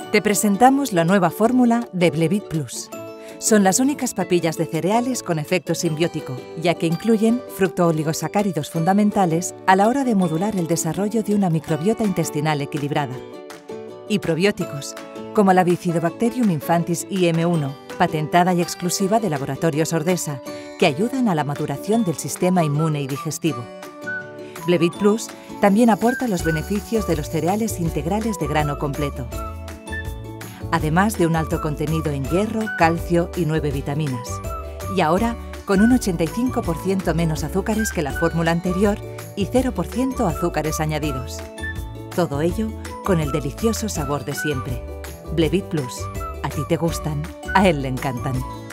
Te presentamos la nueva fórmula de Blevit Plus. Son las únicas papillas de cereales con efecto simbiótico, ya que incluyen fructooligosacáridos fundamentales a la hora de modular el desarrollo de una microbiota intestinal equilibrada. Y probióticos, como la Bifidobacterium infantis IM1, patentada y exclusiva de Laboratorios Ordesa, que ayudan a la maduración del sistema inmune y digestivo. Blevit Plus también aporta los beneficios de los cereales integrales de grano completo, además de un alto contenido en hierro, calcio y 9 vitaminas. Y ahora, con un 85% menos azúcares que la fórmula anterior y 0% azúcares añadidos. Todo ello con el delicioso sabor de siempre. Blevit Plus. A ti te gustan, a él le encantan.